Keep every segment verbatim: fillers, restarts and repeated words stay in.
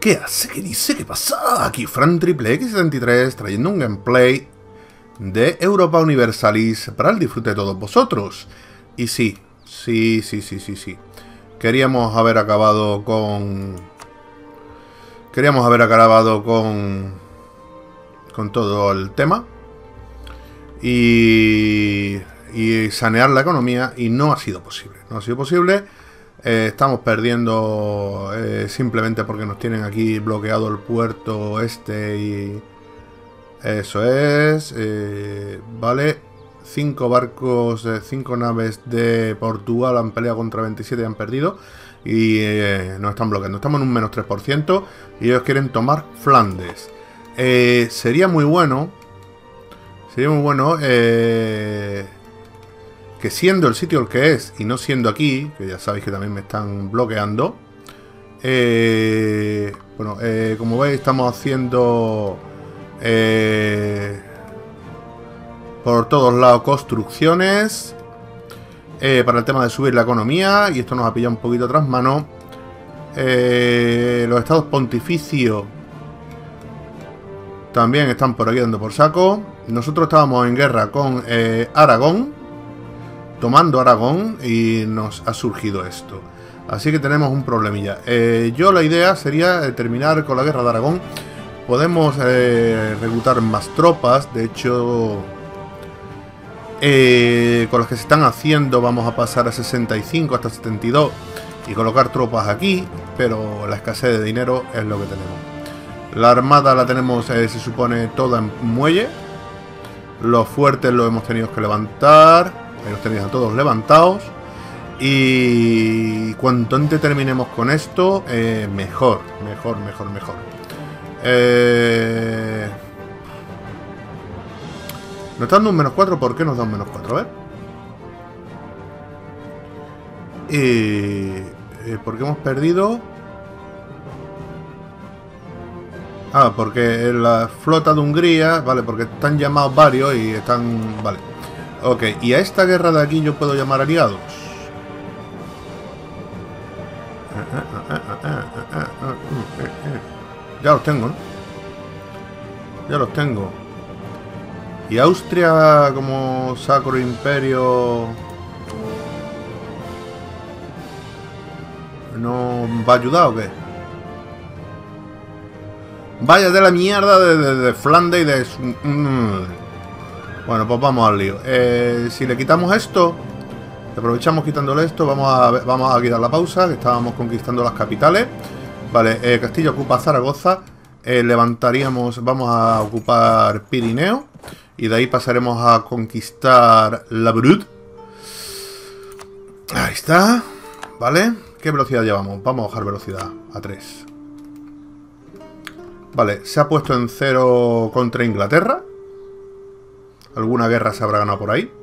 ¿Qué hace? ¿Qué dice? ¿Qué pasa? Aquí Fran Triple X setenta y tres trayendo un gameplay de Europa Universalis para el disfrute de todos vosotros. Y sí, sí, sí, sí, sí, sí. Queríamos haber acabado con... Queríamos haber acabado con... Con todo el tema. Y... Y sanear la economía. Y no ha sido posible. No ha sido posible. Eh, estamos perdiendo eh, simplemente porque nos tienen aquí bloqueado el puerto este y... Eso es... Eh, vale. Cinco barcos, eh, cinco naves de Portugal han peleado contra veintisiete y han perdido. Y eh, nos están bloqueando. Estamos en un menos tres por ciento. Y ellos quieren tomar Flandes. Eh, sería muy bueno... Sería muy bueno... Eh, que siendo el sitio el que es y no siendo aquí, que ya sabéis que también me están bloqueando, eh, bueno, eh, como veis estamos haciendo eh, por todos lados construcciones eh, para el tema de subir la economía, y esto nos ha pillado un poquito tras mano. Eh, los estados pontificios también están por aquí dando por saco. Nosotros estábamos en guerra con eh, Aragón, tomando Aragón, y nos ha surgido esto. Así que tenemos un problemilla. Eh, yo la idea sería terminar con la guerra de Aragón. Podemos eh, reclutar más tropas. De hecho, eh, con las que se están haciendo vamos a pasar a sesenta y cinco hasta setenta y dos y colocar tropas aquí. Pero la escasez de dinero es lo que tenemos. La armada la tenemos, eh, se supone, toda en muelle. Los fuertes los hemos tenido que levantar. Ahí los tenéis a todos levantados. Y cuanto antes terminemos con esto, eh, mejor, mejor, mejor, mejor. Eh... Nos está dando un menos cuatro. ¿Por qué nos da un menos cuatro? A ver. Eh... Eh, ¿Por qué hemos perdido? Ah, porque la flota de Hungría, vale, porque están llamados varios y están... Vale. Ok, y a esta guerra de aquí yo puedo llamar aliados. Ya los tengo, ¿no? Ya los tengo. Y Austria como Sacro Imperio... ¿No va a ayudar o qué? Vaya de la mierda de, de, de Flandes y de... Mm. Bueno, pues vamos al lío. Eh, si le quitamos esto, aprovechamos quitándole esto, vamos a, vamos a quitar la pausa, que estábamos conquistando las capitales. Vale, eh, Castillo ocupa Zaragoza, eh, levantaríamos, vamos a ocupar Pirineo, y de ahí pasaremos a conquistar La Brut. Ahí está, vale. ¿Qué velocidad llevamos? Vamos a bajar velocidad a tres. Vale, se ha puesto en cero contra Inglaterra. Alguna guerra se habrá ganado por ahí.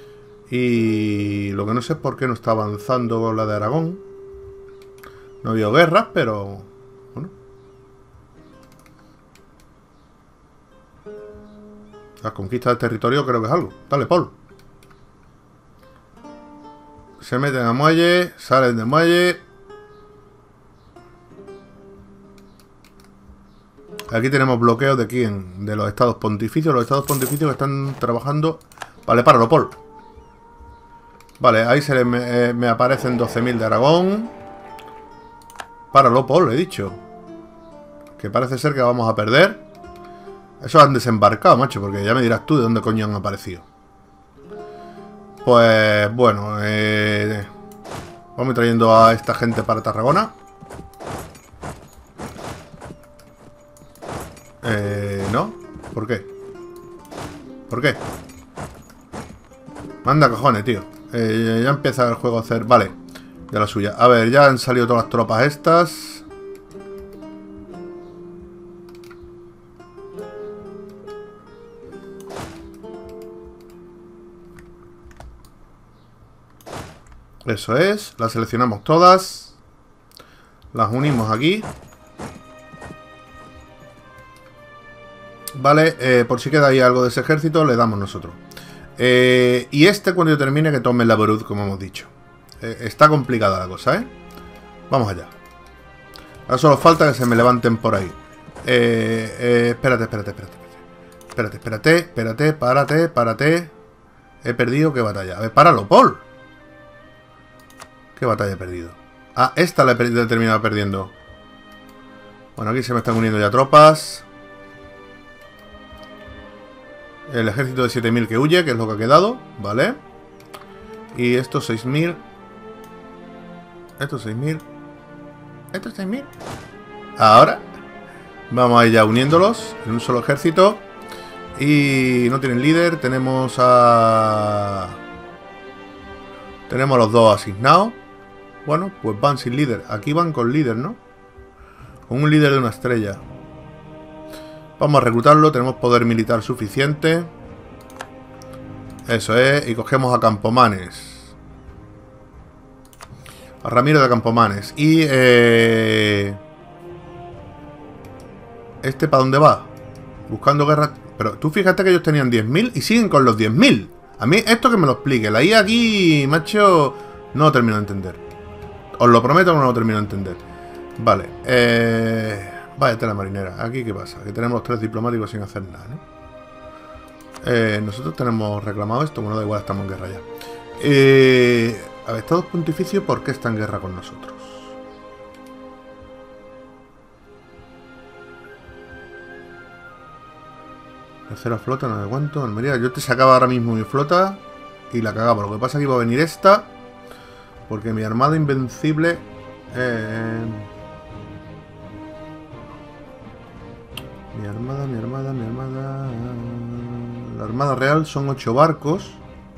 Y lo que no sé es por qué no está avanzando con la de Aragón. No ha habido guerras, pero... Bueno. La conquista del territorio creo que es algo. Dale, Paul. Se meten a muelle, salen de muelle. Aquí tenemos bloqueo de quién, de los estados pontificios. Los estados pontificios que están trabajando. Vale, páralo, Paul. Vale, ahí se le me, eh, me aparecen doce mil de Aragón. Páralo, Paul, he dicho. Que parece ser que vamos a perder. Esos han desembarcado, macho, porque ya me dirás tú de dónde coño han aparecido. Pues bueno, eh, vamos trayendo a esta gente para Tarragona. Eh, ¿no? ¿Por qué? ¿Por qué? Manda cojones, tío. Eh, ya empieza el juego a hacer... Vale, de la suya. A ver, ya han salido todas las tropas estas. Eso es. Las seleccionamos todas. Las unimos aquí. Vale, eh, por si queda ahí algo de ese ejército, le damos nosotros. Eh, y este, cuando yo termine, que tome la Brut, como hemos dicho. Eh, está complicada la cosa, ¿eh? Vamos allá. Ahora solo falta que se me levanten por ahí. Eh, eh, espérate, espérate, espérate. Espérate, espérate, espérate, párate, párate. He perdido, ¿qué batalla? A ver, páralo, Paul. ¿Qué batalla he perdido? Ah, esta la he terminado perdiendo. Bueno, aquí se me están uniendo ya tropas. El ejército de siete mil que huye, que es lo que ha quedado, ¿vale? Y estos seis mil. Estos seis mil. Estos seis mil. Ahora vamos a ir ya uniéndolos en un solo ejército. Y no tienen líder. Tenemos a... Tenemos a los dos asignados. Bueno, pues van sin líder. Aquí van con líder, ¿no? Con un líder de una estrella. Vamos a reclutarlo. Tenemos poder militar suficiente. Eso es. Y cogemos a Campomanes. A Ramiro de Campomanes. Y... Eh... ¿Este para dónde va? Buscando guerra... Pero tú fíjate que ellos tenían diez mil y siguen con los diez mil. A mí esto que me lo explique. La I A aquí, macho, no lo termino de entender. Os lo prometo que no lo termino de entender. Vale. Eh... Vaya tela marinera. ¿Aquí qué pasa? Que tenemos los tres diplomáticos sin hacer nada, ¿no? Eh, nosotros tenemos reclamado esto. Bueno, da igual, estamos en guerra ya. Eh... A ver, Estados Pontificios, ¿por qué está en guerra con nosotros? Tercera flota, no sé cuánto. Almería, yo te sacaba ahora mismo mi flota y la cagaba. Lo que pasa es que iba a venir esta, porque mi armada invencible... Eh... Mi armada, mi armada, mi armada... La armada real son ocho barcos.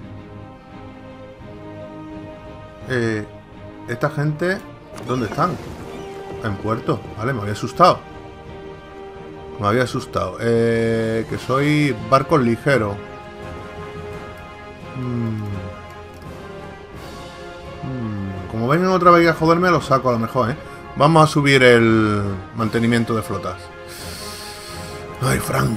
Eh, esta gente, ¿dónde están? En puerto, vale, me había asustado. Me había asustado. Eh, que soy barcos ligeros. Hmm. Hmm. Como vengan otra vez a joderme, lo saco a lo mejor, ¿eh? Vamos a subir el mantenimiento de flotas. Ay, Fran.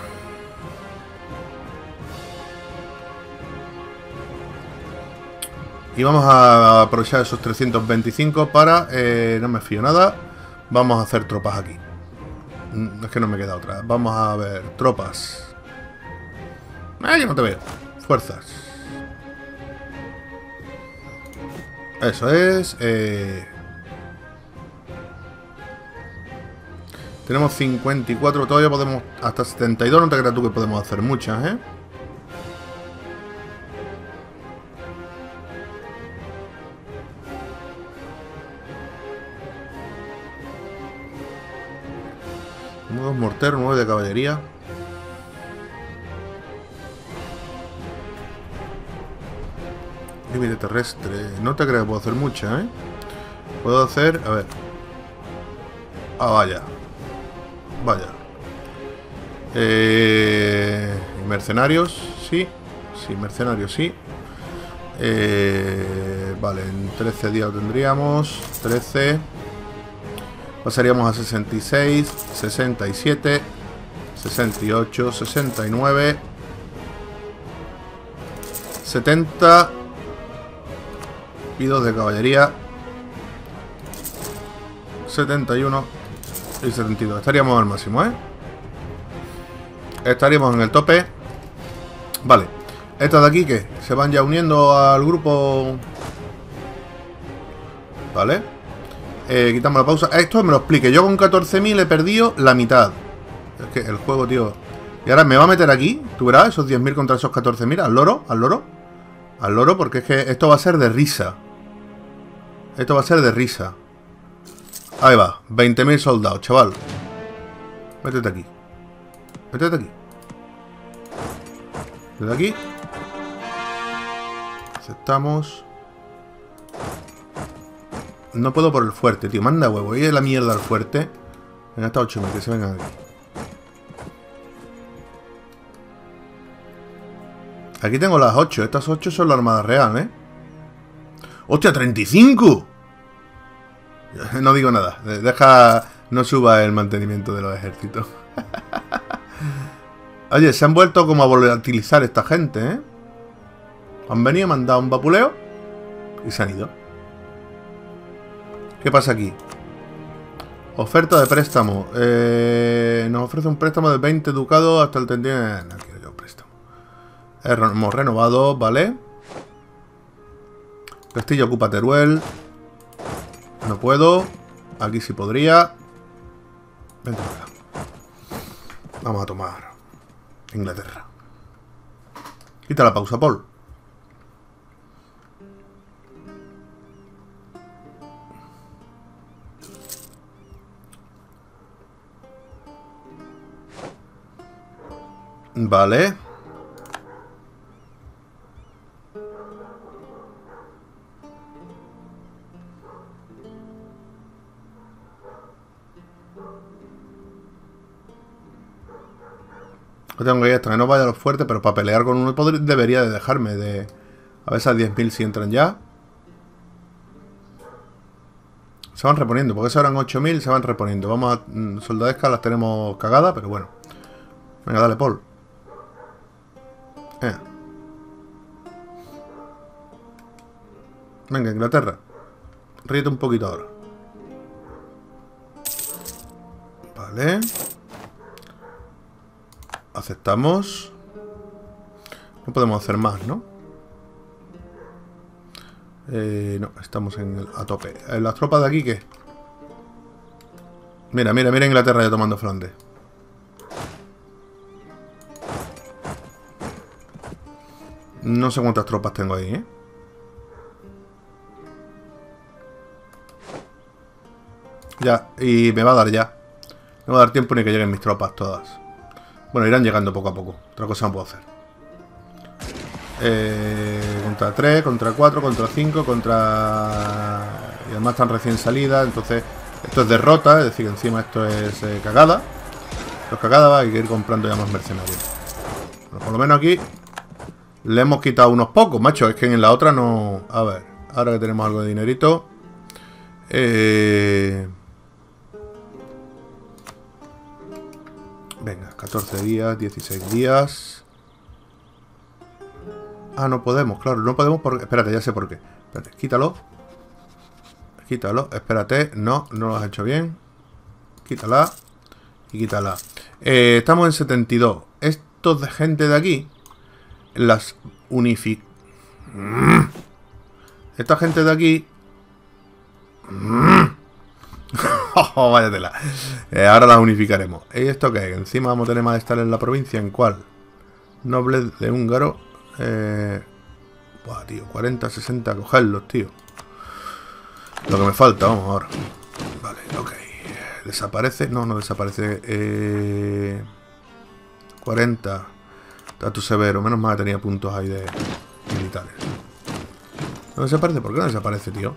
Y vamos a aprovechar esos trescientos veinticinco para... Eh, no me fío nada. Vamos a hacer tropas aquí. Es que no me queda otra. Vamos a ver. Tropas. Ah, yo no te veo. Fuerzas. Eso es. Eh... Tenemos cincuenta y cuatro. Todavía podemos... Hasta setenta y dos. No te creas tú que podemos hacer muchas, ¿eh? Nuevos morteros, nueve de caballería. Límite terrestre. No te creo que puedo hacer mucha, ¿eh? Puedo hacer... A ver. Ah, vaya. Vaya. Eh... Mercenarios, sí. Sí, mercenarios, sí. Eh... Vale, en trece días lo tendríamos. trece... Pasaríamos a sesenta y seis, sesenta y siete, sesenta y ocho, sesenta y nueve, setenta y dos de caballería, setenta y uno y setenta y dos. Estaríamos al máximo, ¿eh? Estaríamos en el tope. Vale. Estas de aquí, ¿qué? Se van ya uniendo al grupo. Vale. Eh, quitamos la pausa. Esto me lo explique. Yo con catorce mil he perdido la mitad. Es que el juego, tío. Y ahora me va a meter aquí. Tú verás, esos diez mil contra esos catorce mil. Al loro, al loro. Al loro, porque es que esto va a ser de risa. Esto va a ser de risa. Ahí va. veinte mil soldados, chaval. Métete aquí. Métete aquí. Desde aquí. Aceptamos. No puedo por el fuerte, tío. Manda huevo. Y es la mierda al fuerte. Venga, hasta ocho mil, que se vengan aquí. Aquí tengo las ocho. Estas ocho son la armada real, ¿eh? ¡Hostia, treinta y cinco! No digo nada. Deja... No suba el mantenimiento de los ejércitos. Oye, se han vuelto como a volatilizar esta gente, ¿eh? Han venido, me han dado un vapuleo y se han ido. ¿Qué pasa aquí? Oferta de préstamo. Eh, nos ofrece un préstamo de veinte ducados hasta el treinta y nueve. No quiero yo préstamo. Hemos renovado, ¿vale? Castillo ocupa Teruel. No puedo. Aquí sí podría. Venga, venga. Vamos a tomar Inglaterra. Quita la pausa, Paul. Vale. Yo tengo que ir hasta que no vaya a los fuertes, pero para pelear con uno podría, debería de dejarme de... A ver esas diez mil si entran ya. Se van reponiendo, porque eso eran ocho mil, se van reponiendo. Vamos a... Soldadescas las tenemos cagadas, pero bueno. Venga, dale, Paul. Eh. Venga, Inglaterra. Ríete un poquito ahora. Vale. Aceptamos. No podemos hacer más, ¿no? Eh, no, estamos en el, a tope. ¿Las tropas de aquí qué? Mira, mira, mira Inglaterra ya tomando Flandes. No sé cuántas tropas tengo ahí, ¿eh? Ya, y me va a dar ya. No va a dar tiempo ni que lleguen mis tropas todas. Bueno, irán llegando poco a poco. Otra cosa no puedo hacer. Eh, contra tres, contra cuatro, contra cinco, contra... Y además están recién salidas. Entonces, esto es derrota. Es decir, que encima esto es eh, cagada. Esto es cagada, hay que ir comprando ya más mercenarios. Pero por lo menos aquí le hemos quitado unos pocos, macho. Es que en la otra no... A ver, ahora que tenemos algo de dinerito. Eh... Venga, catorce días, dieciséis días. Ah, no podemos, claro, no podemos porque... Espérate, ya sé por qué. Espérate, quítalo. Quítalo, espérate. No, no lo has hecho bien. Quítala. Y quítala. Eh, estamos en setenta y dos. Estos de gente de aquí las unific... Esta gente de aquí... Oh, vaya tela. Eh, ahora las unificaremos. ¿Y esto qué? Encima vamos a tener más de estar en la provincia. ¿En cuál? Noble de húngaro. Eh... Buah, tío. cuarenta, sesenta. Cogerlos, tío. Lo que me falta, vamos ahora. Vale, ok. Desaparece. No, no desaparece. Eh... cuarenta. Tatu severo. Menos mal que tenía puntos ahí de militares. ¿No desaparece? ¿Por qué no desaparece, tío?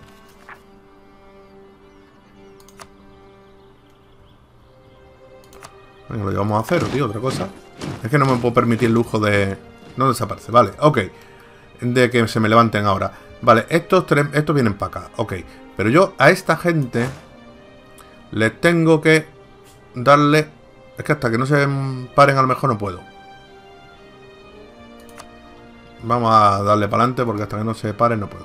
Venga, lo llevamos a cero, tío, otra cosa. Es que no me puedo permitir el lujo de... No desaparece, vale, ok. De que se me levanten ahora. Vale, estos tres, estos vienen para acá, ok. Pero yo a esta gente les tengo que darle... Es que hasta que no se paren a lo mejor no puedo. Vamos a darle para adelante porque hasta que no se paren no puedo.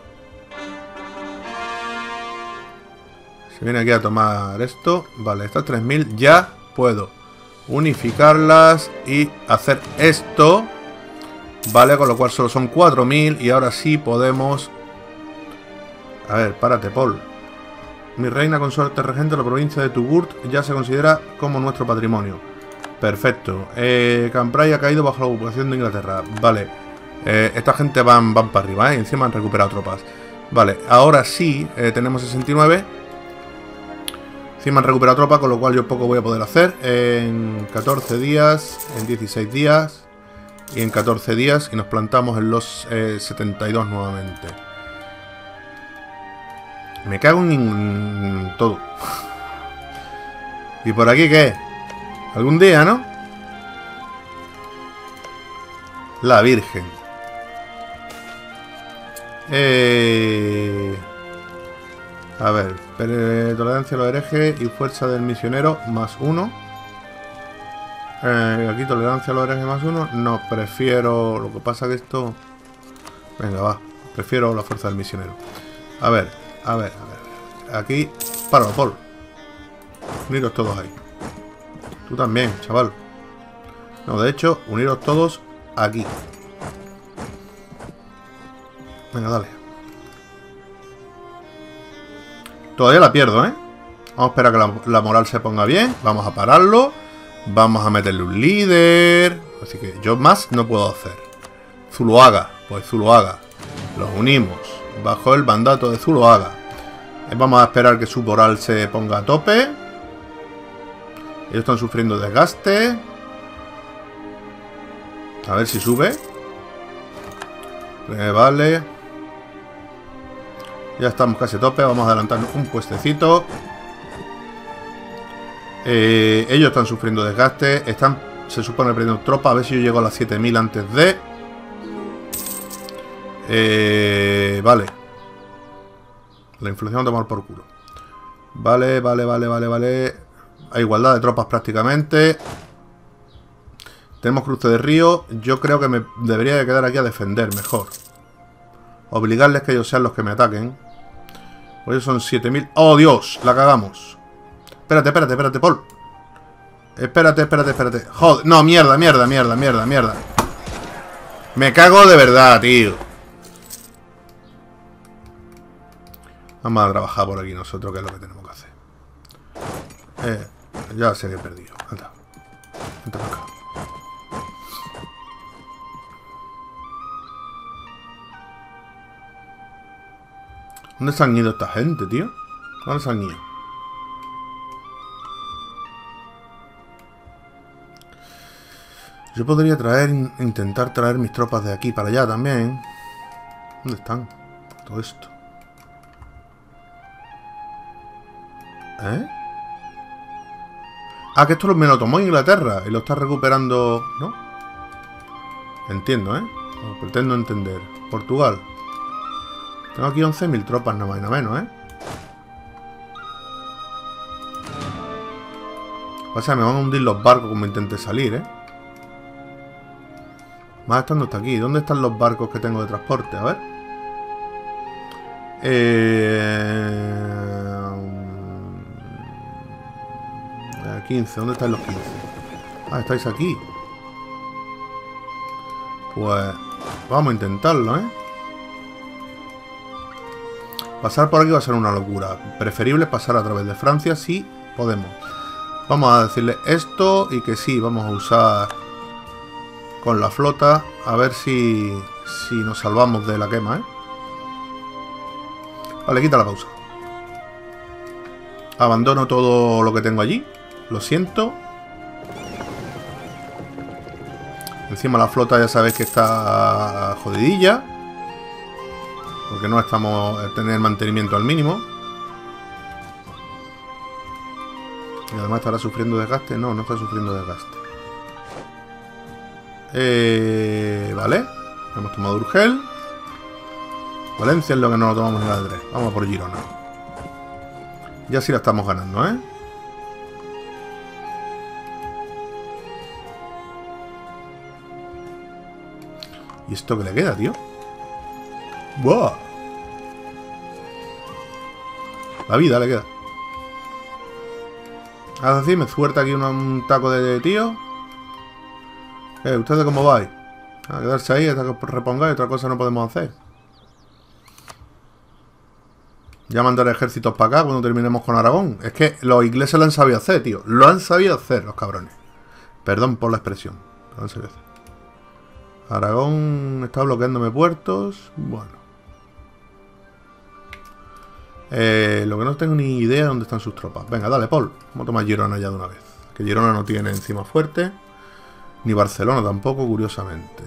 Se viene aquí a tomar esto. Vale, estas tres mil ya puedo unificarlas y hacer esto. Vale, con lo cual solo son cuatro mil. Y ahora sí podemos... A ver, párate, Paul. Mi reina consorte regente de la provincia de Tugurt ya se considera como nuestro patrimonio. Perfecto. Eh, Cambrai ha caído bajo la ocupación de Inglaterra. Vale. Eh, esta gente van, van para arriba, ¿eh? Encima han recuperado tropas. Vale, ahora sí eh, tenemos sesenta y nueve. Encima han recuperado tropas, con lo cual yo poco voy a poder hacer. En catorce días, en dieciséis días y en catorce días. Y nos plantamos en los eh, setenta y dos nuevamente. Me cago en todo. ¿Y por aquí qué? ¿Algún día, no? La Virgen. Eh... A ver, tolerancia a los herejes y fuerza del misionero más uno. Eh, aquí tolerancia a los herejes más uno. No, prefiero... Lo que pasa que esto... Venga, va. Prefiero la fuerza del misionero. A ver, a ver, a ver. Aquí... Páralo, Paul. Uniros todos ahí. Tú también, chaval. No, de hecho, uniros todos aquí. Venga, dale. Todavía la pierdo, ¿eh? Vamos a esperar que la, la moral se ponga bien. Vamos a pararlo. Vamos a meterle un líder. Así que yo más no puedo hacer. Zuloaga. Pues Zuloaga. Los unimos bajo el mandato de Zuloaga. Vamos a esperar que su moral se ponga a tope. Ellos están sufriendo desgaste. A ver si sube. Eh, vale. Ya estamos casi a tope. Vamos a adelantarnos un puestecito. Eh, ellos están sufriendo desgaste. Están, se supone, perdiendo tropas. A ver si yo llego a las siete mil antes de... Eh, vale. La inflación va a tomar por culo. Vale, vale, vale, vale, vale. Hay igualdad de tropas prácticamente. Tenemos cruce de río. Yo creo que me debería de quedar aquí a defender mejor. Obligarles que ellos sean los que me ataquen. Pues ellos son siete mil. ¡Oh, Dios! La cagamos. Espérate, espérate, espérate, Paul. Espérate, espérate, espérate. Joder. No, mierda, mierda, mierda, mierda, mierda. Me cago de verdad, tío. Vamos a trabajar por aquí nosotros, que es lo que tenemos que hacer. Eh, ya sé que he perdido. Anda. Vente para acá. ¿Dónde se han ido esta gente, tío? ¿Dónde se han ido? Yo podría traer, intentar traer mis tropas de aquí para allá también. ¿Dónde están? Todo esto. ¿Eh? Ah, que esto me lo tomó Inglaterra y lo está recuperando, ¿no? Entiendo, ¿eh? No, pretendo entender. Portugal. Tengo aquí once mil tropas, nada más y nada menos, ¿eh? O sea, me van a hundir los barcos como intente salir, ¿eh? Más estando hasta aquí. ¿Dónde están los barcos que tengo de transporte? A ver. Eh... quince. ¿Dónde están los quince? Ah, estáis aquí. Pues vamos a intentarlo, ¿eh? Pasar por aquí va a ser una locura. Preferible pasar a través de Francia si podemos. Vamos a decirle esto y que sí, vamos a usar con la flota. A ver si, si nos salvamos de la quema, ¿eh? Vale, quita la pausa. Abandono todo lo que tengo allí. Lo siento. Encima la flota ya sabéis que está jodidilla. Porque no estamos a tener mantenimiento al mínimo. Y además estará sufriendo desgaste. No, no está sufriendo desgaste. Eh, vale. Hemos tomado Urgel. Valencia es lo que no lo tomamos en la de tres. Vamos a por Girona. Ya sí la estamos ganando, ¿eh? ¿Y esto qué le queda, tío? ¡Buah! La vida le queda. Haz así, me suelta aquí una, un taco de tío. Eh, ¿ustedes cómo vais? A quedarse ahí hasta que repongáis. Otra cosa no podemos hacer. Ya mandaré ejércitos para acá cuando terminemos con Aragón. Es que los ingleses lo han sabido hacer, tío. Lo han sabido hacer, los cabrones. Perdón por la expresión. Lo han sabido hacer. Aragón está bloqueándome puertos. Bueno. Eh, lo que no tengo ni idea de dónde están sus tropas. Venga, dale, Paul. Vamos a tomar Girona ya de una vez. Que Girona no tiene encima fuerte. Ni Barcelona tampoco, curiosamente.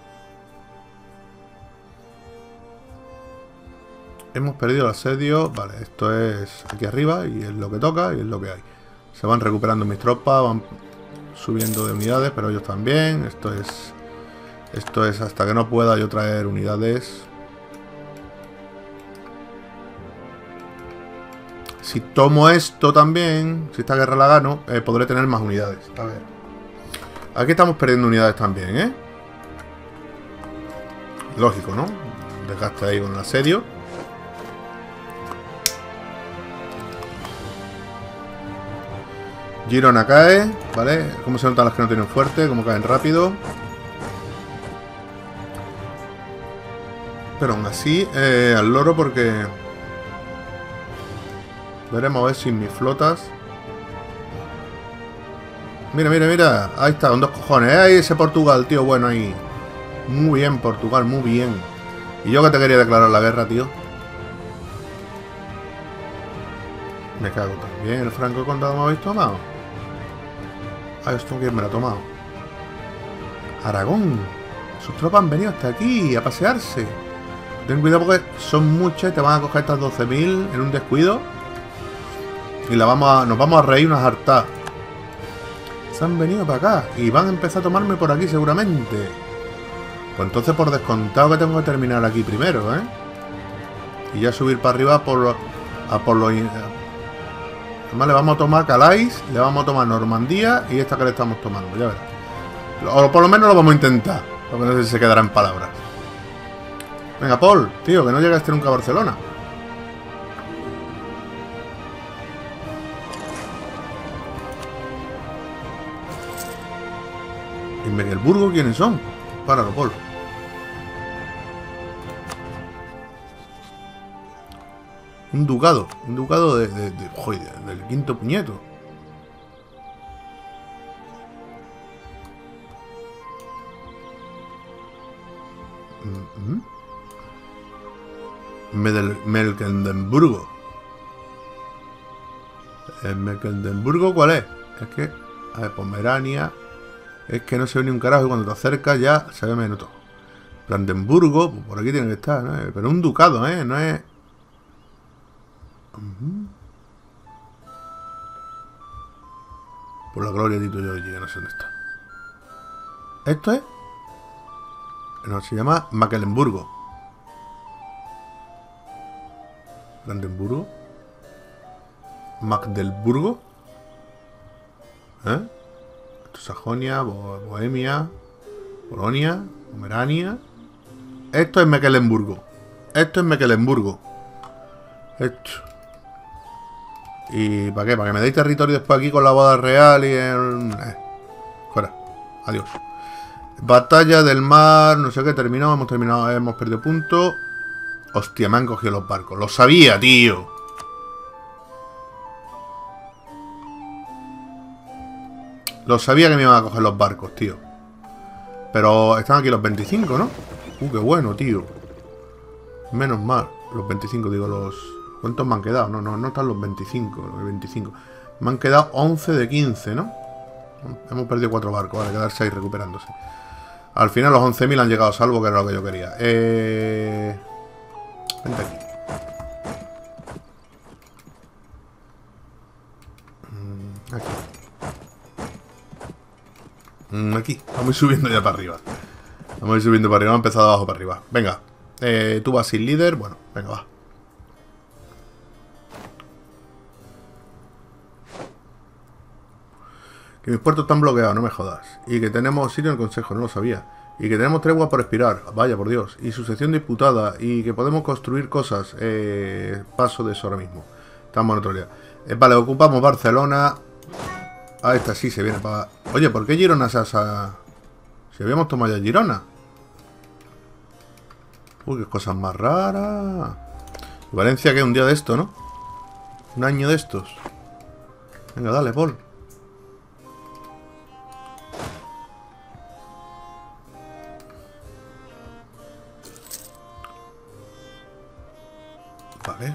Hemos perdido el asedio. Vale, esto es aquí arriba y es lo que toca y es lo que hay. Se van recuperando mis tropas, van subiendo de unidades, pero ellos también. Esto es... Esto es hasta que no pueda yo traer unidades. Si tomo esto también, si esta guerra la gano, eh, podré tener más unidades. A ver. Aquí estamos perdiendo unidades también, ¿eh? Lógico, ¿no? Desgaste ahí con el asedio. Girona cae, ¿vale? Cómo se notan las que no tienen fuerte, cómo caen rápido. Pero aún así, eh, al loro porque... Veremos a ver si mis flotas... Mira, mira, mira. Ahí está, con dos cojones. Ahí ese Portugal, tío. Bueno, ahí. Muy bien, Portugal, muy bien. Y yo que te quería declarar la guerra, tío. Me cago también. ¿El Franco Condado me habéis tomado? Ah, esto quién me lo ha tomado. Aragón. Sus tropas han venido hasta aquí a pasearse. Ten cuidado porque son muchas y te van a coger estas doce mil en un descuido. Y la vamos a, nos vamos a reír unas hartas. Se han venido para acá y van a empezar a tomarme por aquí seguramente. Pues entonces por descontado que tengo que terminar aquí primero, ¿eh? Y ya subir para arriba por lo, a por los... Además le vamos a tomar Calais, le vamos a tomar Normandía y esta que le estamos tomando, ya verás. O por lo menos lo vamos a intentar, porque no sé si se quedará en palabras. Venga, Paul, tío, que no llegaste nunca a Barcelona. ¿Y Mecklenburgo quiénes son? Páralo, Paul. Un ducado, un ducado de, de, de, joder, del quinto puñeto. Mm-hmm. Mecklenburgo. ¿El Mecklenburgo cuál es? Es que... A ver, Pomerania... Es que no se ve ni un carajo y cuando te acercas ya se ve menos todo. Brandenburgo, pues por aquí tiene que estar, ¿no? Pero un ducado, ¿eh? No es... Uh-huh. Por la gloria de Tito Giorgi, no sé dónde está. ¿Esto es? No, se llama Mecklenburgo. Brandenburgo. Magdeburgo. ¿Eh? Sajonia, Bo Bohemia, Polonia, Pomerania. Esto es Mecklenburgo. Esto es Mecklenburgo. Esto. ¿Y para qué? ¿Para que me deis territorio después aquí con la boda real y el... Eh. Fuera. Adiós. Batalla del mar. No sé qué. Terminó. Hemos terminado. Hemos perdido puntos. Hostia, me han cogido los barcos. Lo sabía, tío. Lo sabía que me iban a coger los barcos, tío. Pero están aquí los veinticinco, ¿no? Uh, qué bueno, tío. Menos mal. Los veinticinco, digo, los... ¿Cuántos me han quedado? No, no, no están los veinticinco. Los veinticinco. Me han quedado once de quince, ¿no? Hemos perdido cuatro barcos. Vale, quedar seis recuperándose. Al final los once mil han llegado a salvo, que era lo que yo quería. Eh... Vente aquí. Aquí. Aquí, vamos subiendo ya para arriba. Vamos a ir subiendo para arriba, hemos empezado de abajo para arriba. Venga, eh, tú vas sin líder. Bueno, venga, va. Que mis puertos están bloqueados, no me jodas. Y que tenemos sitio en el consejo, no lo sabía. Y que tenemos tregua por expirar, vaya por Dios. Y sucesión disputada. Y que podemos construir cosas. eh, Paso de eso ahora mismo. Estamos en otro día. eh, Vale, ocupamos Barcelona. Ah, esta sí se viene para... Oye, ¿por qué Girona se asa? Si habíamos tomado ya Girona. Uy, qué cosas más raras. Valencia, que un día de esto, ¿no? Un año de estos. Venga, dale, Paul. Vale.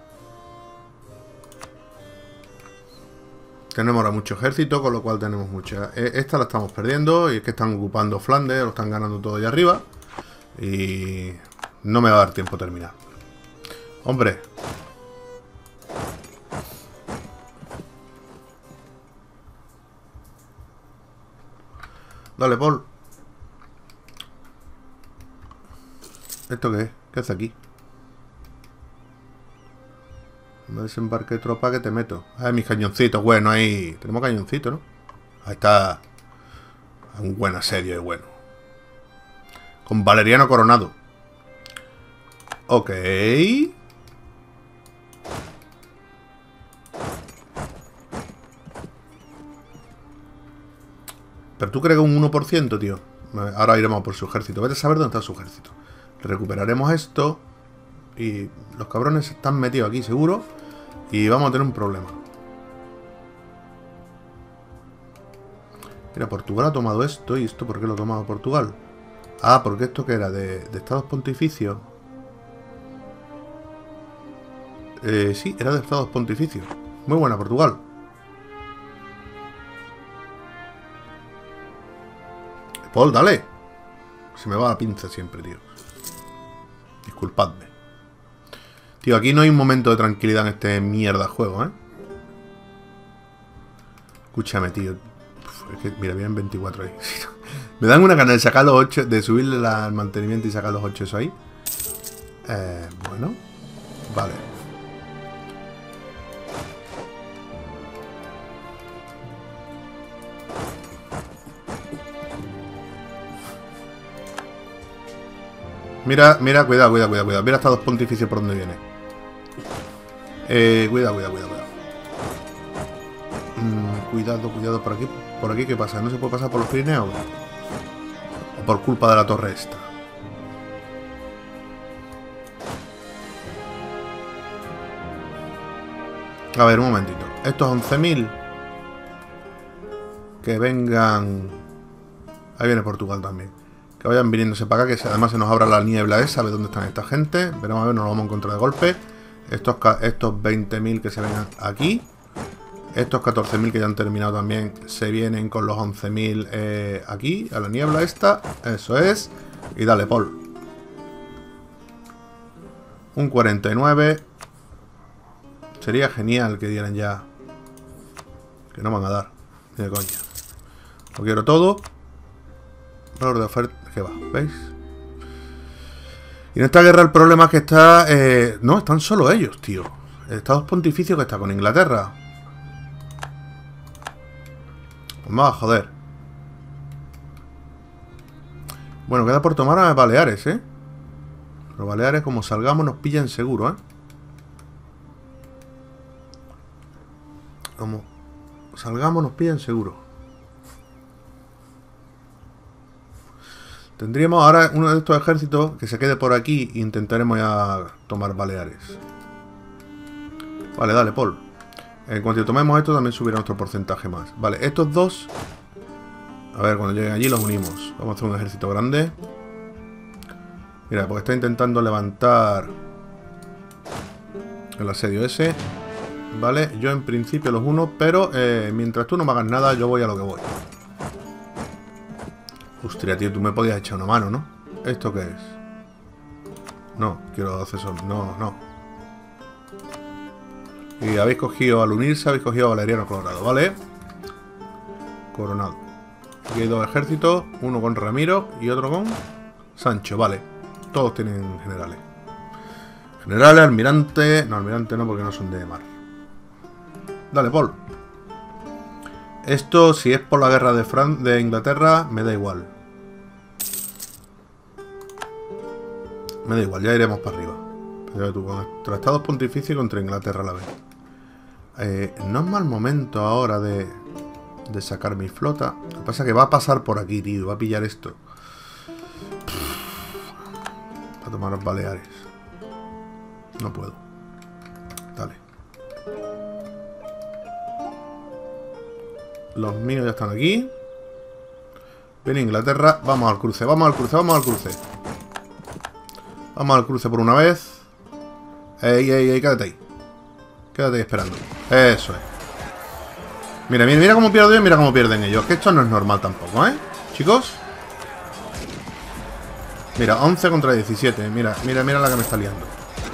Tenemos ahora mucho ejército, con lo cual tenemos mucha... Esta la estamos perdiendo y es que están ocupando Flandes, lo están ganando todo allá arriba. Y no me va a dar tiempo a terminar. Hombre. Dale, Paul. ¿Esto qué es? ¿Qué hace aquí? No desembarque de tropa que te meto. Ay, mis cañoncitos, bueno, ahí. Tenemos cañoncitos, ¿no? Ahí está. Un buen asedio y bueno. Con Valeriano Coronado. Ok. Pero tú crees que un uno por ciento, tío. Ahora iremos por su ejército. Vete a saber dónde está su ejército. Recuperaremos esto. Y los cabrones están metidos aquí, seguro. Y vamos a tener un problema. Mira, Portugal ha tomado esto. ¿Y esto por qué lo ha tomado Portugal? Ah, porque esto que era de, de estados pontificios. Eh, sí, era de estados pontificios. Muy buena, Portugal. Paul, dale. Se me va la pinza siempre, tío. Disculpadme. Tío, aquí no hay un momento de tranquilidad en este mierda juego, ¿eh? Escúchame, tío. Uf, es que, mira, vienen veinticuatro ahí. Me dan una gana de sacar los ocho, de subirle la, el mantenimiento y sacar los ocho eso ahí. Eh, bueno. Vale. Mira, mira, cuidado, cuidado, cuidado, cuidado. Mira hasta dos pontificios por donde viene. Eh, cuidado, cuidado, cuidado, cuidado. Mm, cuidado, cuidado por aquí. Por aquí, ¿qué pasa? ¿No se puede pasar por los Pirineos? ¿O por culpa de la torre esta? A ver, un momentito. Estos once mil. Que vengan... Ahí viene Portugal también. Que vayan viniéndose para acá, que además se nos abra la niebla esa, sabe dónde están esta gente. Veremos a ver, nos lo vamos a encontrar de golpe. Estos, estos veinte mil que se vengan aquí. Estos catorce mil que ya han terminado también se vienen con los once mil eh, aquí, a la niebla esta. Eso es. Y dale, Paul. Un cuarenta y nueve. Sería genial que dieran ya. Que no van a dar. Ni de coña. Lo quiero todo. Valor de oferta. ¿Qué va? ¿Veis? Y en esta guerra el problema es que está... Eh, no, están solo ellos, tío. El Estado Pontificio que está con Inglaterra. Pues me va a joder. Bueno, queda por tomar a Baleares, ¿eh? Los Baleares, como salgamos, nos pillan seguro, ¿eh? Como salgamos, nos pillan seguro. Tendríamos ahora uno de estos ejércitos que se quede por aquí e intentaremos ya tomar Baleares. Vale, dale, Paul. En cuanto tomemos esto también subirá nuestro porcentaje más. Vale, estos dos... A ver, cuando lleguen allí los unimos. Vamos a hacer un ejército grande. Mira, porque está intentando levantar el asedio ese. Vale, yo en principio los uno, pero eh, mientras tú no me hagas nada, yo voy a lo que voy. Hostia, tío, tú me podías echar una mano, ¿no? ¿Esto qué es? No, quiero hacer eso. No, no. Y habéis cogido, al unirse, habéis cogido a Valeriano Coronado, ¿vale? Coronado. Aquí hay dos ejércitos. Uno con Ramiro y otro con Sancho, vale. Todos tienen generales. Generales, almirante... No, almirante no, porque no son de mar. Dale, Paul. Esto, si es por la guerra de, Fran de Inglaterra, me da igual. Me da igual, ya iremos para arriba. Pero tú, contra Estados Pontificios y contra Inglaterra a la vez. Eh, no es mal momento ahora de, de sacar mi flota. Lo que pasa es que va a pasar por aquí, tío. Va a pillar esto. Va a tomar los Baleares. No puedo. Dale. Los míos ya están aquí. Viene Inglaterra. Vamos al cruce, vamos al cruce, vamos al cruce. Vamos al cruce por una vez. Ey, ey, ey, quédate ahí. Quédate ahí esperando. Eso es. Mira, mira, mira cómo pierdo yo y mira cómo pierden ellos. Que esto no es normal tampoco, ¿eh? Chicos. Mira, once contra diecisiete. Mira, mira, mira la que me está liando.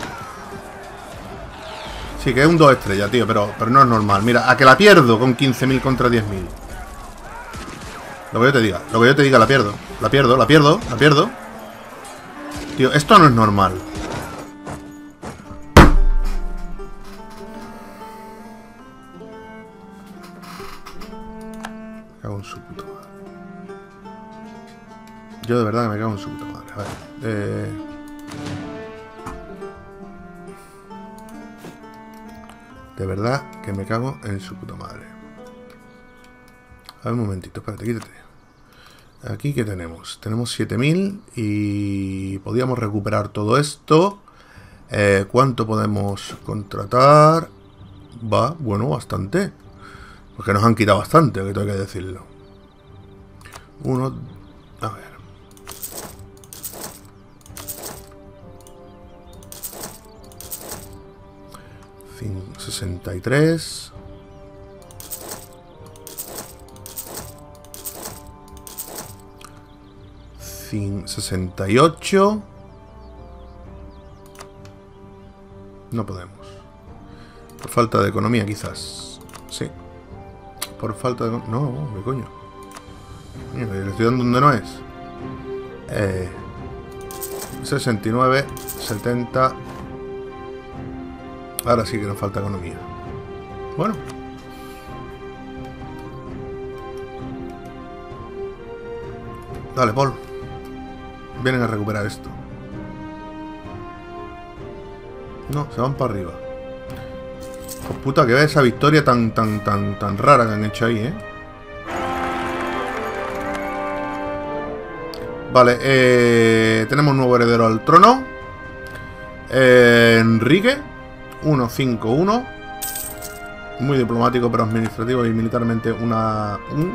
Sí, que es un dos estrellas, tío, pero, pero no es normal. Mira, a que la pierdo con quince mil contra diez mil. Lo que yo te diga, lo que yo te diga, la pierdo. La pierdo, la pierdo, la pierdo. Tío, esto no es normal. Me cago en su puta madre. Yo de verdad que me cago en su puta madre. A ver, eh... De verdad que me cago en su puta madre. A ver, un momentito, espérate, quítate. Aquí, ¿qué tenemos? Tenemos siete mil y podríamos recuperar todo esto. Eh, ¿Cuánto podemos contratar? Va, bueno, bastante. Porque nos han quitado bastante, que tengo que decirlo. Uno... A ver. sesenta y tres. sesenta y ocho. No podemos. Por falta de economía, quizás. Sí. Por falta de... No, ¿qué coño? Mira, le estoy dando donde no es. Eh, sesenta y nueve, setenta. Ahora sí que nos falta economía. Bueno. Dale, Paul. Vienen a recuperar esto. No, se van para arriba. Pues puta, que vea esa victoria tan, tan, tan, tan rara que han hecho ahí, ¿eh? Vale, eh, tenemos un nuevo heredero al trono. Eh, Enrique. uno cinco uno. Muy diplomático, pero administrativo y militarmente una... Un,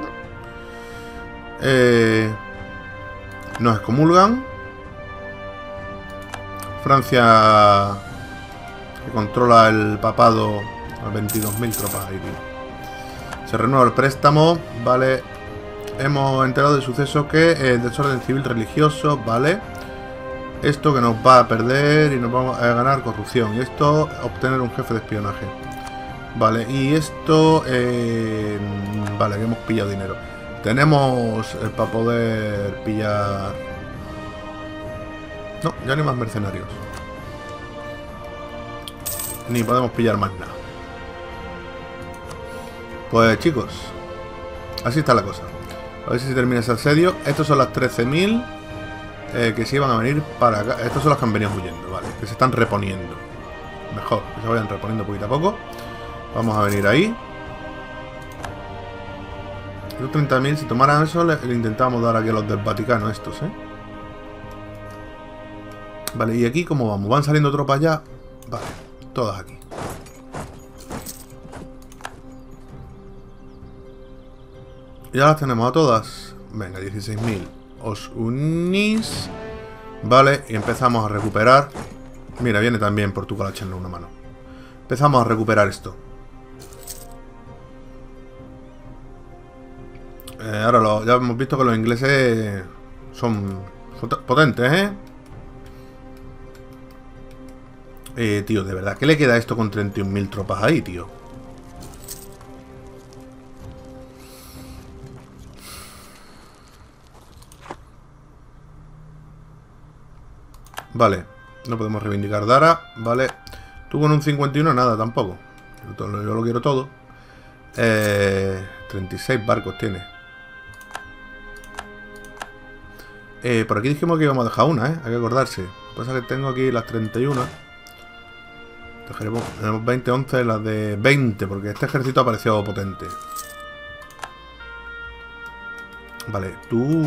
eh, nos excomulgan. Francia, que controla el papado, a veintidós mil tropas ahí, tío. Se renueva el préstamo, vale. Hemos enterado del suceso que es desorden civil religioso, vale. Esto que nos va a perder y nos vamos a ganar corrupción. Y esto, obtener un jefe de espionaje. Vale, y esto, eh, vale, que hemos pillado dinero. Tenemos eh, para poder pillar... No, ya ni más mercenarios. Ni podemos pillar más nada. Pues chicos, así está la cosa. A ver si se termina ese asedio. Estos son las trece mil eh, que se iban a venir para acá. Estos son los que han venido huyendo, vale. Que se están reponiendo. Mejor, que se vayan reponiendo poquito a poco. Vamos a venir ahí. Los treinta mil, si tomaran eso, le, le intentamos dar aquí a los del Vaticano estos, ¿eh? Vale, ¿y aquí cómo vamos? ¿Van saliendo tropas ya? Vale, todas aquí. Ya las tenemos a todas. Venga, dieciséis mil. Os unís. Vale, y empezamos a recuperar. Mira, viene también Portugal a echarle una mano. Empezamos a recuperar esto. Eh, ahora lo, ya hemos visto que los ingleses son potentes, ¿eh? Eh, tío, de verdad, ¿qué le queda a esto con treinta y un mil tropas ahí, tío? Vale, no podemos reivindicar Dara, vale. Tú con un cincuenta y uno nada tampoco. Yo lo quiero todo. Eh, treinta y seis barcos tiene. Eh, por aquí dijimos que íbamos a dejar una, ¿eh? Hay que acordarse. Lo que pasa es que tengo aquí las treinta y uno. Dejaremos, tenemos veinte, once, las de veinte, porque este ejército ha parecido potente. Vale, tú...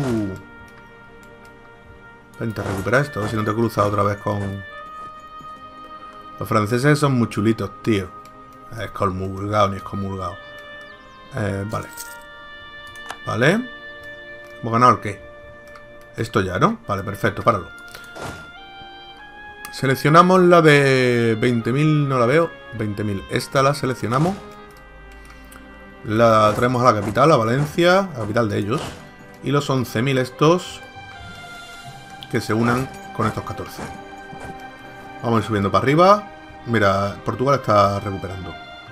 Vente, recupera esto, a ver si no te cruzas otra vez con... Los franceses son muy chulitos, tío. Excomulgado, ni excomulgado. Eh, vale. Vale. ¿Hemos ganado el qué? Esto ya, ¿no? Vale, perfecto, páralo. Seleccionamos la de veinte mil, no la veo. veinte mil. Esta la seleccionamos. La traemos a la capital, a Valencia, la capital de ellos. Y los once mil estos que se unan con estos catorce. Vamos a ir subiendo para arriba. Mira, Portugal está recuperando.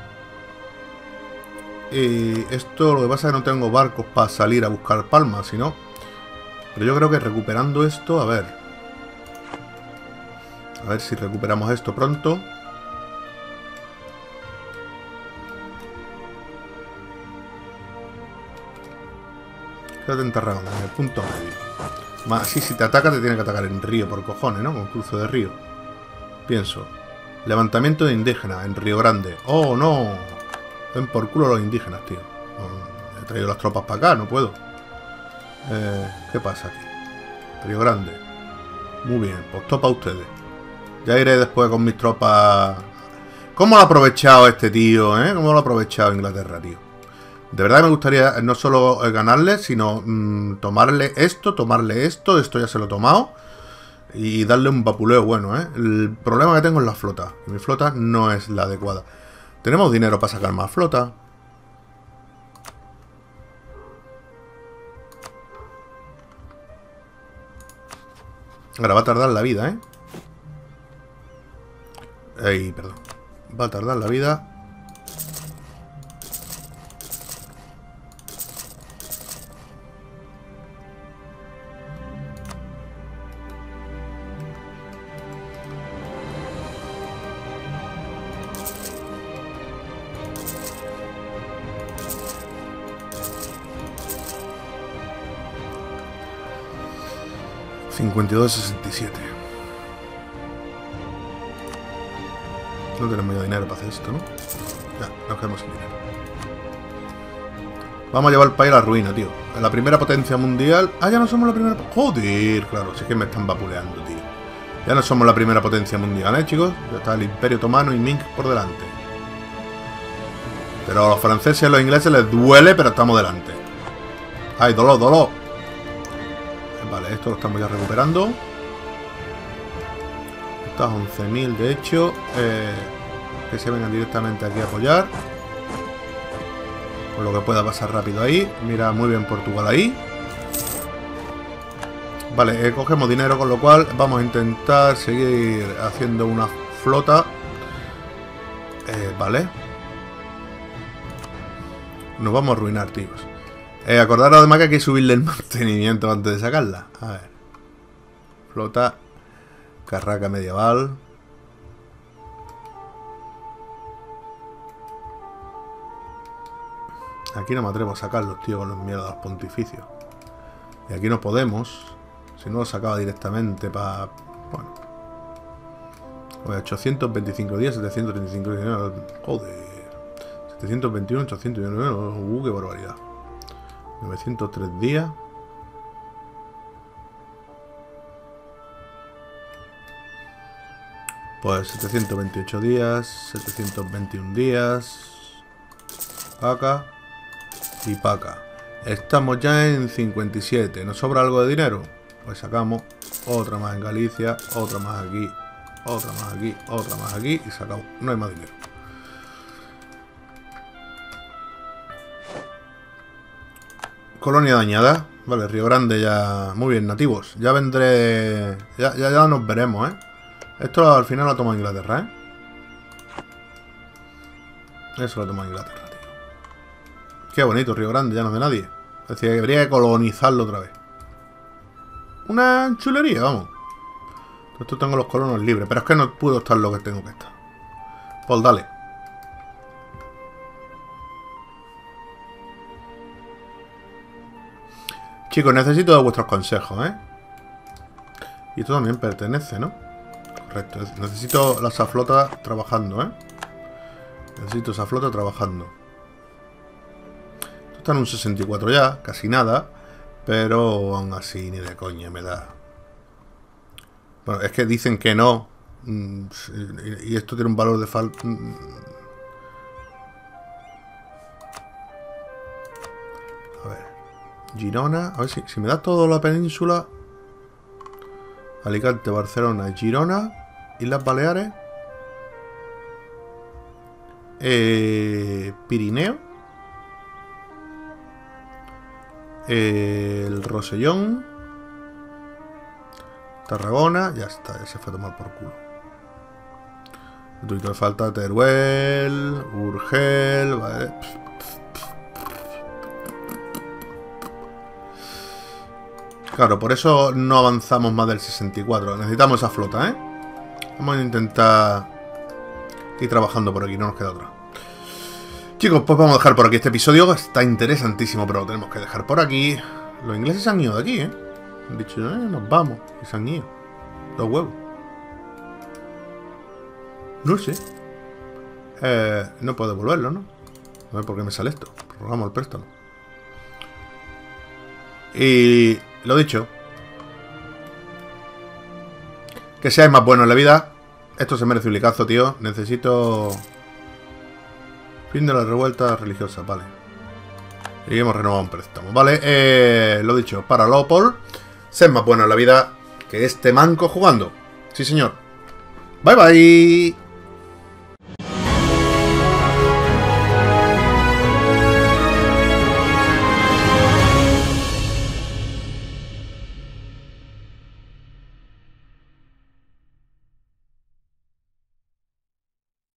Y esto lo que pasa es que no tengo barcos para salir a buscar palmas, si no. Pero yo creo que recuperando esto, a ver. A ver si recuperamos esto pronto. Quédate enterrado en el punto medio. Más así, si te ataca, te tiene que atacar en río por cojones, ¿no? Con cruce de río. Pienso. Levantamiento de indígenas en Río Grande. ¡Oh, no! Ven por culo los indígenas, tío. He traído las tropas para acá, no puedo. Eh, ¿Qué pasa aquí? Río Grande. Muy bien, pues topa ustedes. Ya iré después con mis tropas. ¿Cómo lo ha aprovechado este tío, eh? ¿Cómo lo ha aprovechado Inglaterra, tío? De verdad me gustaría no solo ganarle, sino mmm, tomarle esto, tomarle esto. Esto ya se lo he tomado. Y darle un vapuleo bueno, ¿eh? El problema que tengo es la flota. Mi flota no es la adecuada. Tenemos dinero para sacar más flota. Ahora va a tardar la vida, ¿eh? Ey, perdón. Va a tardar la vida. cincuenta y dos sesenta y siete. No tenemos ya dinero para hacer esto, ¿no? Ya, nos quedamos sin dinero. Vamos a llevar el país a la ruina, tío. La primera potencia mundial... Ah, ya no somos la primera... Joder, claro, sí que me están vapuleando, tío. Ya no somos la primera potencia mundial, ¿eh, chicos? Ya está el Imperio Otomano y Ming por delante. Pero a los franceses y a los ingleses les duele, pero estamos delante. ¡Ay, dolor, dolor! Vale, esto lo estamos ya recuperando. Estas once mil, de hecho. Eh, que se vengan directamente aquí a apoyar. Por lo que pueda pasar rápido ahí. Mira, muy bien Portugal ahí. Vale, eh, cogemos dinero, con lo cual vamos a intentar seguir haciendo una flota. Eh, vale. Nos vamos a arruinar, tíos. Eh, acordaros además que hay que subirle el mantenimiento antes de sacarla. A ver. Flota. Carraca medieval. Aquí no me atrevo a sacarlos, tío, con los mierdas pontificios. Y aquí no podemos. Si no lo sacaba directamente para... Bueno. ochocientos veinticinco días, setecientos treinta y cinco días. Joder. setecientos veintiuno, ochocientos... Uh, qué barbaridad. novecientos tres días. Pues setecientos veintiocho días, setecientos veintiún días. Paca. Y paca. Estamos ya en cincuenta y siete. ¿Nos sobra algo de dinero? Pues sacamos otra más en Galicia, otra más aquí, otra más aquí, otra más aquí y sacamos. No hay más dinero. Colonia dañada. Vale, Río Grande ya... Muy bien, nativos. Ya vendré... Ya, ya, ya nos veremos, ¿eh? Esto al final lo toma Inglaterra, ¿eh? Eso lo toma Inglaterra, tío. Qué bonito, Río Grande, ya no es de nadie. Es decir, que habría que colonizarlo otra vez. Una chulería, vamos. Esto tengo los colonos libres, pero es que no puedo estar lo que tengo que estar. Pues dale. Chicos, necesito de vuestros consejos, ¿eh? Y esto también pertenece, ¿no? Correcto. Necesito la esa flota trabajando, ¿eh? Necesito esa flota trabajando. Esto está en un sesenta y cuatro ya, casi nada. Pero aún así ni de coña me da. Bueno, es que dicen que no. Y esto tiene un valor de falta. A ver. Girona. A ver si, si me da toda la península. Alicante, Barcelona, Girona. Islas Baleares. Eh, Pirineo. Eh, el Rosellón. Tarragona. Ya está, ya se fue a tomar por culo. Entonces falta Teruel. Urgel. Vale. Claro, por eso no avanzamos más del sesenta y cuatro. Necesitamos esa flota, ¿eh? Vamos a intentar ir trabajando por aquí, no nos queda otra. Chicos, pues vamos a dejar por aquí este episodio. Está interesantísimo, pero lo tenemos que dejar por aquí. Los ingleses se han ido de aquí, ¿eh? Han dicho, eh, nos vamos. Y se han ido. Los huevos. No sé. Eh, no puedo devolverlo, ¿no? A ver por qué me sale esto. Prorrogamos el préstamo. Y lo dicho. Que seáis más buenos en la vida. Esto se merece un licazo, tío. Necesito... Fin de la revuelta religiosa, vale. Y hemos renovado un préstamo, vale. Eh, lo dicho, para Leopold. Sed más buenos en la vida que este manco jugando. Sí, señor. Bye, bye.